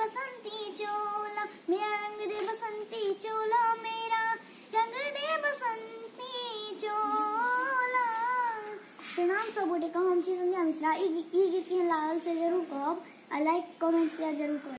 बसंती चोला, मेरा रंग दे बसंती चोला, मेरा रंग दे बसंती चोला। प्रणाम सब गोटे को, हम छी संध्या मिश्रा। ई गीत के लाल से जरूर कहब आ लाइक कमेंट शेयर जरूर करब।